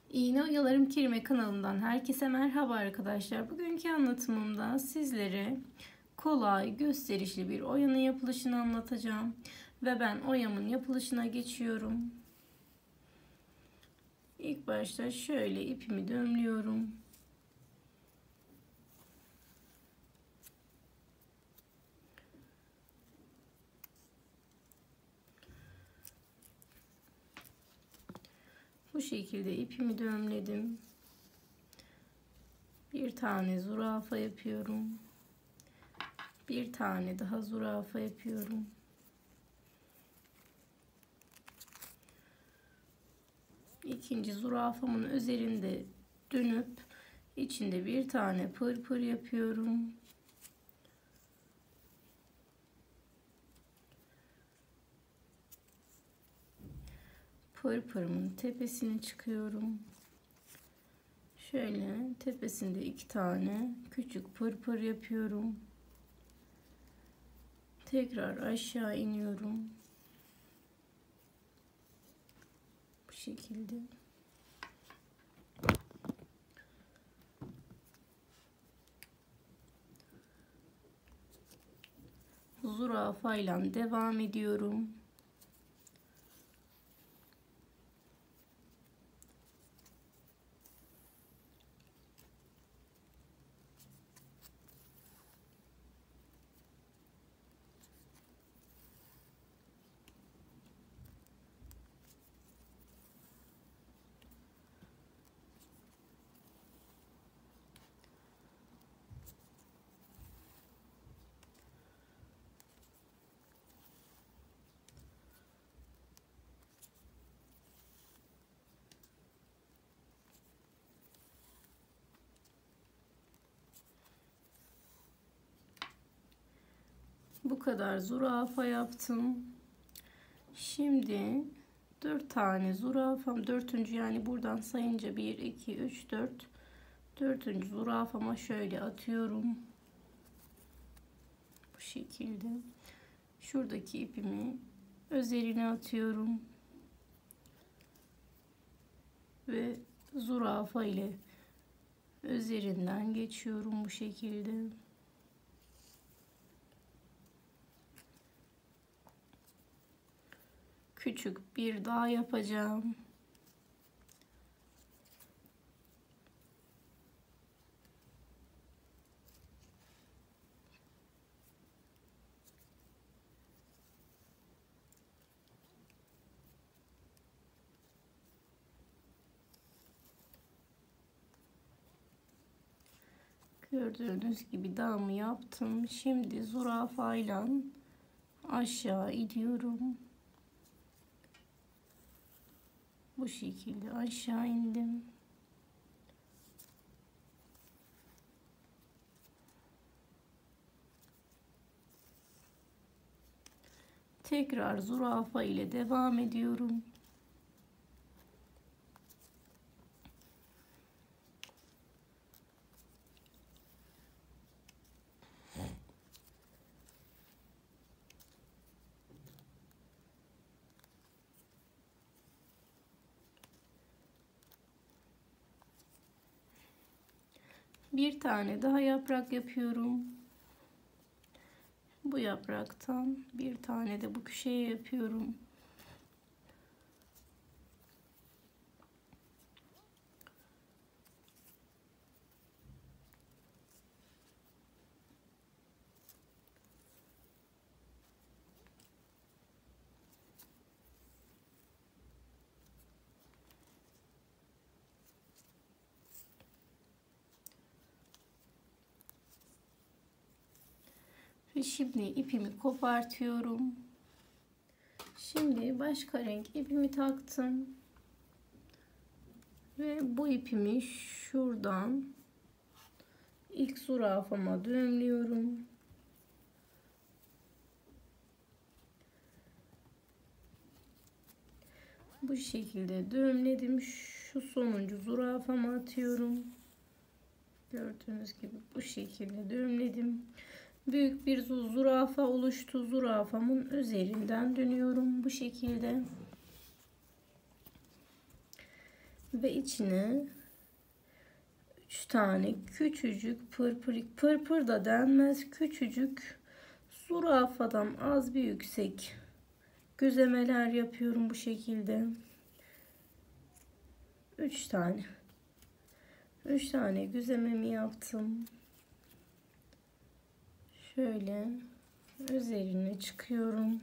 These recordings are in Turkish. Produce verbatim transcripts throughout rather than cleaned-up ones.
İğne Oyalarım Kerime kanalından herkese merhaba arkadaşlar. Bugünkü anlatımımda sizlere kolay, gösterişli bir oyanın yapılışını anlatacağım. Ve ben oyamın yapılışına geçiyorum. İlk başta şöyle ipimi düğümlüyorum. Bu şekilde ipimi düğümledim. Bir tane zürafa yapıyorum. Bir tane daha zürafa yapıyorum. İkinci zürafamın üzerinde dönüp içinde bir tane pırpır yapıyorum. Pırpırımın tepesine çıkıyorum. Şöyle tepesinde iki tane küçük pırpır yapıyorum. Tekrar aşağı iniyorum. Bu şekilde. Zürafayla devam ediyorum. Bu kadar zürafa yaptım. Şimdi dört tane zürafam, dördüncü yani buradan sayınca bir iki üç dört, dördüncü zürafama şöyle atıyorum. Bu şekilde. Şuradaki ipimi üzerine atıyorum. Ve zürafa ile üzerinden geçiyorum bu şekilde. Küçük bir daha yapacağım. Gördüğünüz gibi dağımı yaptım. Şimdi zürafayla aşağı iniyorum. Bu şekilde aşağı indim. Tekrar zürafa ile devam ediyorum. Bir tane daha yaprak yapıyorum. Bu yapraktan bir tane de bu köşeye yapıyorum. Ve şimdi ipimi kopartıyorum. Şimdi başka renk ipimi taktım. Ve bu ipimi şuradan ilk zürafama düğümlüyorum. Bu şekilde düğümledim. Şu sonuncu zürafama atıyorum. Gördüğünüz gibi bu şekilde düğümledim. Büyük bir zürafa oluştu. Zürafamın üzerinden dönüyorum bu şekilde. ve içine üç tane küçücük pırpırik, pırpır da denmez, küçücük zürafadan az bir yüksek gözemeler yapıyorum bu şekilde. üç tane üç tane gözlememi yaptım. Şöyle üzerine çıkıyorum.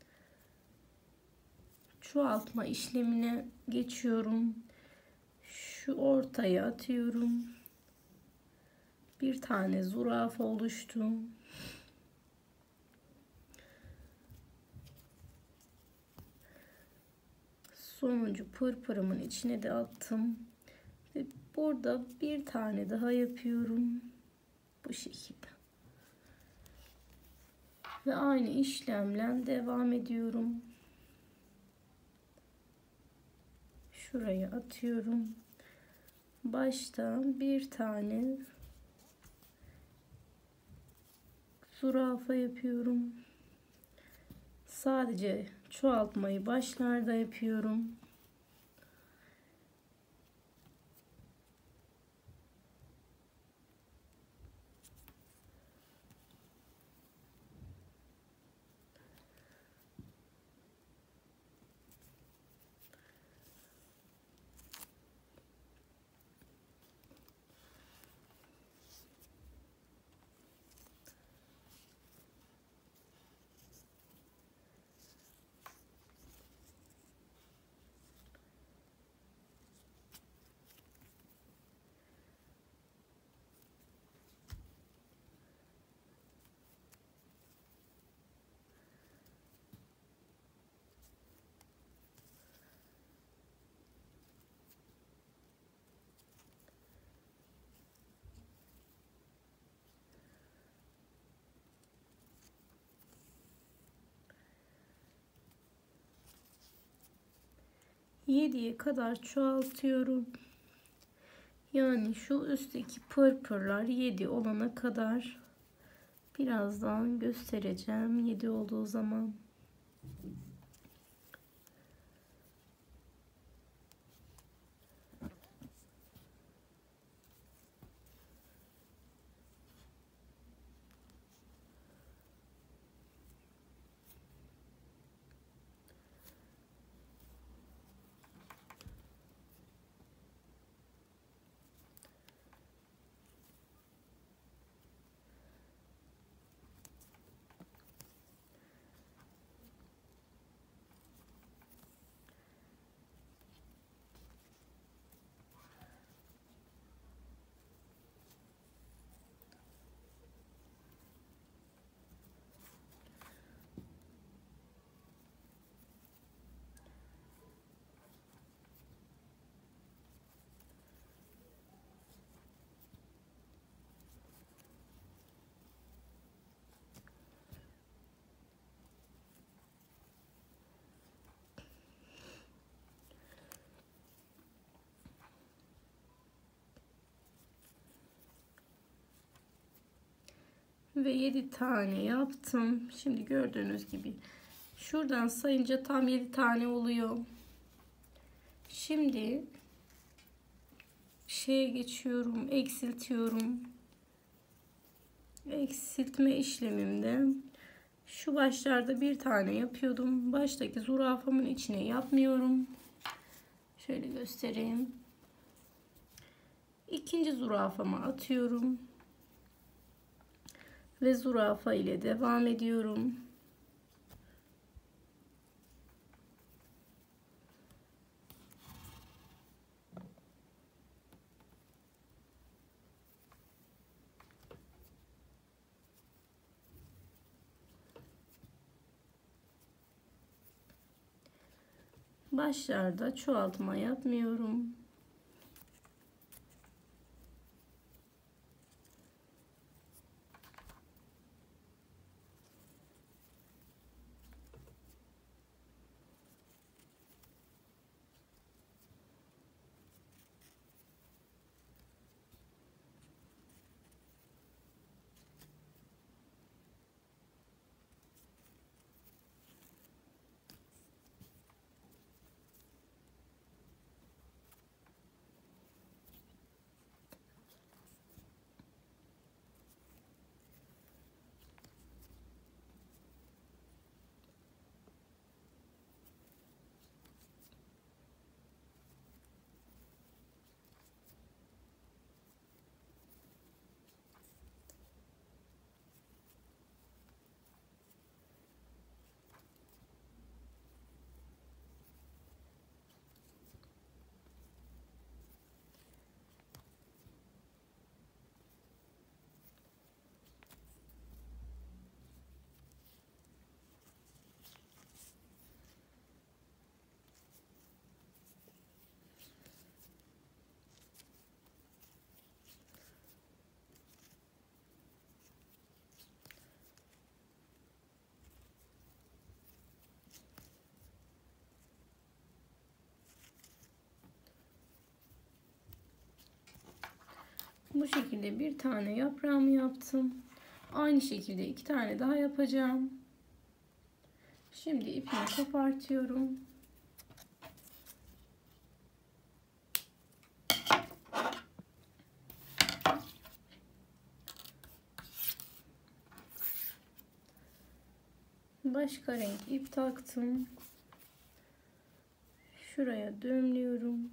Çoğaltma işlemine geçiyorum. Şu ortaya atıyorum. Bir tane zürafa oluştu. Sonuncu pırpırımın içine de attım. Ve burada bir tane daha yapıyorum. Bu şekilde. Ve aynı işlemle devam ediyorum. Şuraya atıyorum. Başta bir tane zürafa yapıyorum. Sadece çoğaltmayı başlarda yapıyorum. yediye kadar çoğaltıyorum. Yani şu üstteki pırpırlar yedi olana kadar birazdan göstereceğim yedi olduğu zaman. Ve yedi tane yaptım. Şimdi gördüğünüz gibi şuradan sayınca tam yedi tane oluyor. Şimdi şeye geçiyorum, eksiltiyorum. Eksiltme işlemimde şu başlarda bir tane yapıyordum. Baştaki zürafamın içine yapmıyorum. Şöyle göstereyim. İkinci zürafama atıyorum. Ve zürafa ile devam ediyorum. Başlarda çoğaltma yapmıyorum. Bu şekilde bir tane yaprağımı yaptım. Aynı şekilde iki tane daha yapacağım. Şimdi ipimi kopartıyorum. Başka renk ip taktım. Şuraya düğümlüyorum.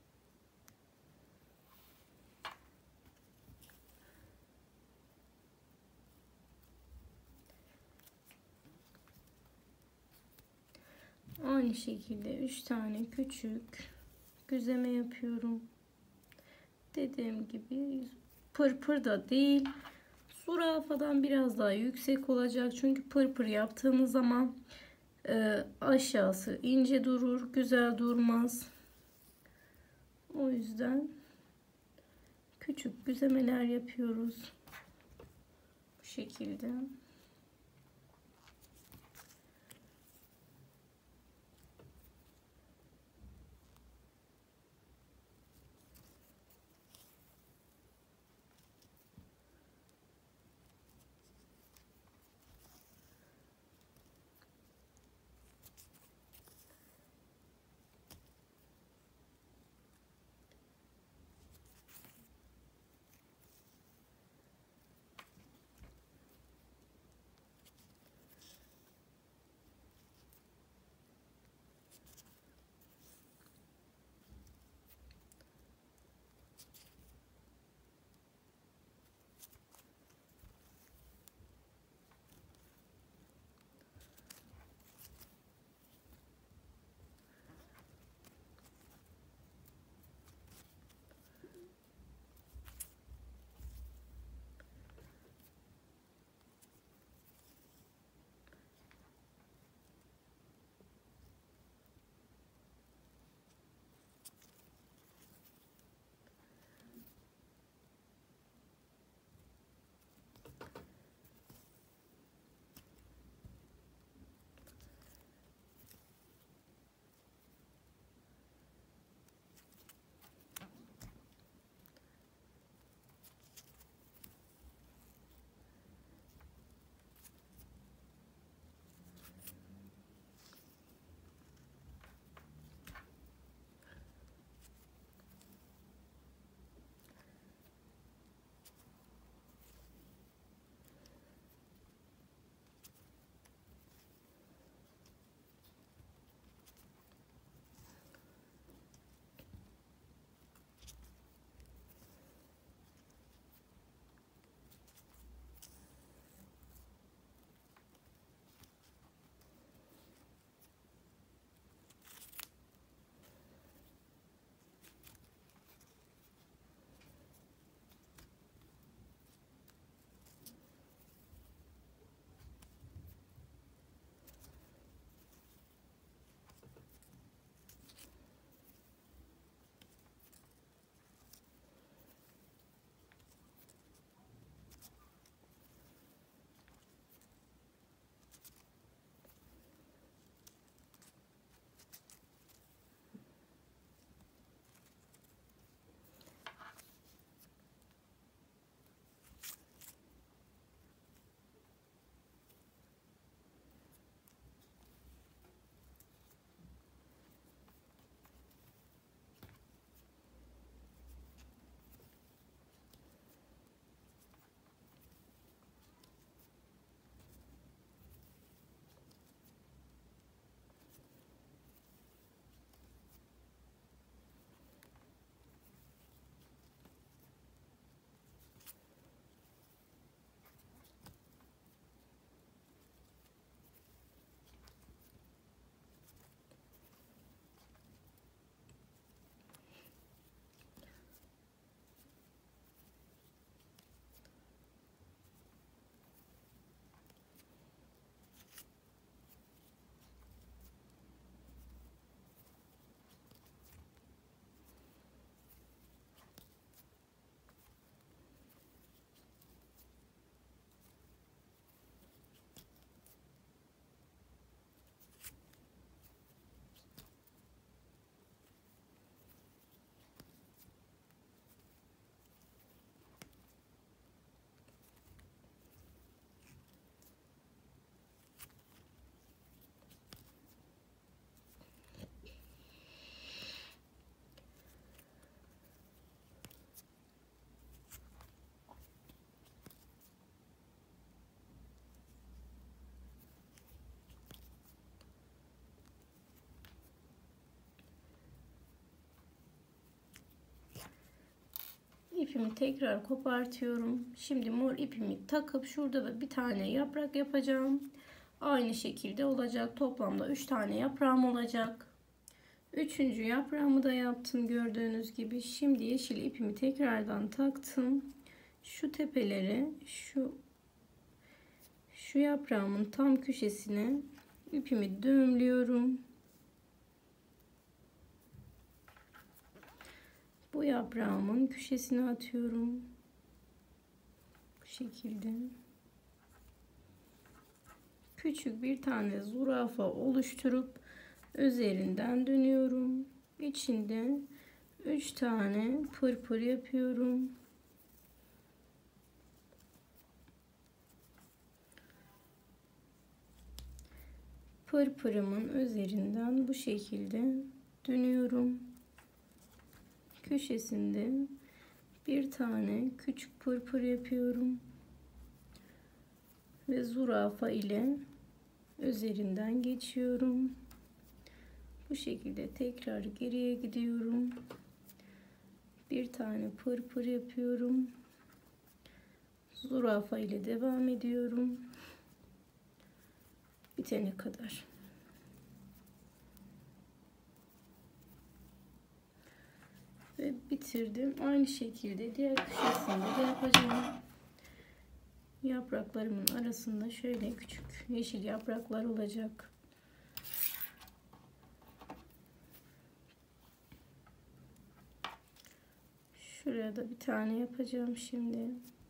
Aynı şekilde üç tane küçük gözleme yapıyorum. Dediğim gibi pırpır da değil, zürafadan biraz daha yüksek olacak. Çünkü pırpır yaptığımız zaman e, aşağısı ince durur, güzel durmaz. O yüzden küçük düzemeler yapıyoruz. Bu şekilde. ipimi tekrar kopartıyorum. Şimdi mor ipimi takıp şurada da bir tane yaprak yapacağım. Aynı şekilde olacak. Toplamda üç tane yaprağım olacak. Üçüncü yaprağımı da yaptım gördüğünüz gibi. Şimdi yeşil ipimi tekrardan taktım. Şu tepeleri şu şu yaprağımın tam köşesine ipimi düğümlüyorum. Bu yaprağımın köşesine atıyorum. Bu şekilde. Küçük bir tane zürafa oluşturup üzerinden dönüyorum. İçinde üç tane pırpır yapıyorum. Pırpırımın üzerinden bu şekilde dönüyorum. Köşesinde bir tane küçük pırpır yapıyorum ve zürafa ile üzerinden geçiyorum. Bu şekilde tekrar geriye gidiyorum. Bir tane pırpır yapıyorum. Zürafa ile devam ediyorum. Bitene kadar. Ve bitirdim. Aynı şekilde diğer köşesinde de yapacağım. Yapraklarımın arasında şöyle küçük yeşil yapraklar olacak. Şuraya da bir tane yapacağım şimdi.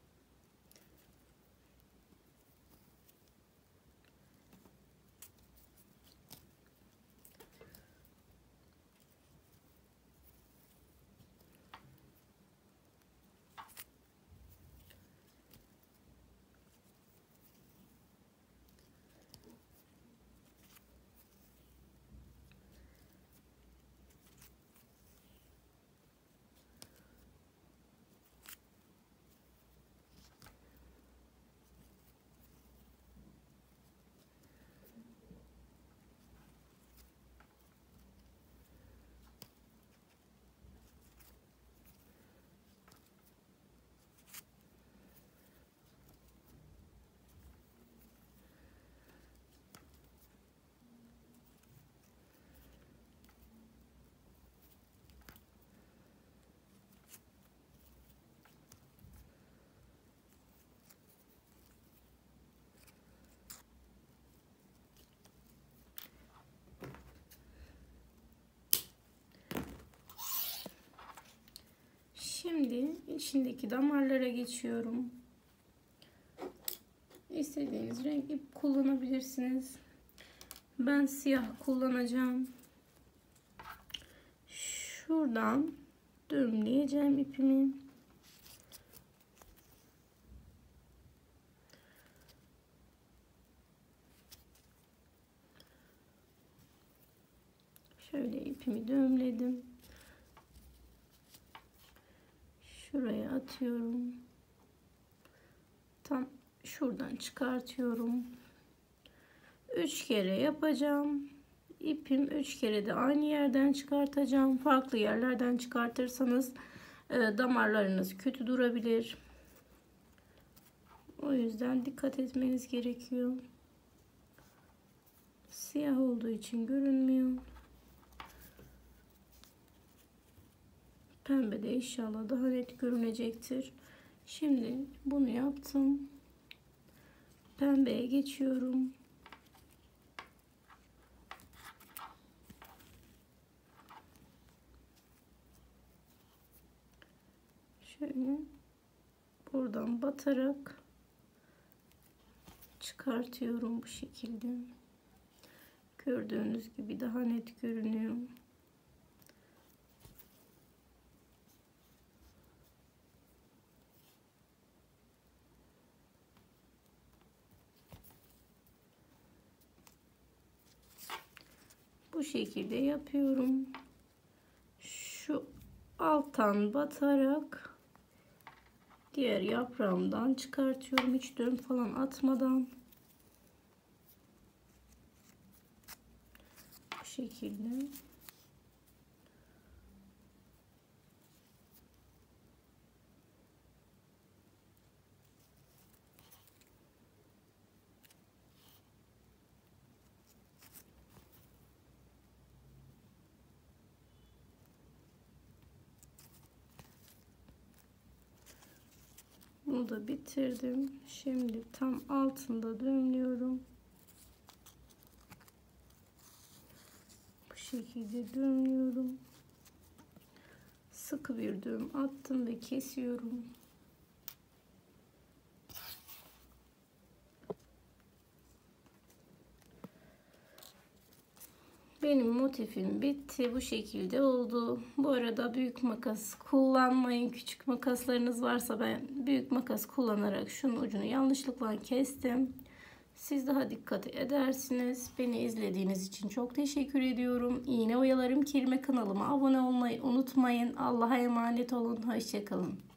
Şimdi içindeki damarlara geçiyorum. İstediğiniz renk ip kullanabilirsiniz. Ben siyah kullanacağım. Şuradan düğümleyeceğim ipimi. Şöyle ipimi düğümledim. Şuraya atıyorum. Tam şuradan çıkartıyorum. Üç kere yapacağım. İpim üç kere de aynı yerden çıkartacağım. Farklı yerlerden çıkartırsanız e, damarlarınız kötü durabilir. O yüzden dikkat etmeniz gerekiyor. Siyah olduğu için görünmüyor. Pembe de inşallah daha net görünecektir. Şimdi bunu yaptım. Pembeye geçiyorum. Şöyle buradan batarak çıkartıyorum bu şekilde. Gördüğünüz gibi daha net görünüyor. Bu şekilde yapıyorum. Şu alttan batarak diğer yaprağımdan çıkartıyorum. Hiç düğüm falan atmadan. Bu şekilde. Bunu da bitirdim. Şimdi tam altında düğümlüyorum. Bu şekilde düğümlüyorum. Sıkı bir düğüm attım ve kesiyorum. Benim motifim bitti. Bu şekilde oldu. Bu arada büyük makas kullanmayın. Küçük makaslarınız varsa ben büyük makas kullanarak şunun ucunu yanlışlıkla kestim. Siz daha dikkat edersiniz. Beni izlediğiniz için çok teşekkür ediyorum. İğne Oyalarım Kerime kanalıma abone olmayı unutmayın. Allah'a emanet olun. Hoşça kalın.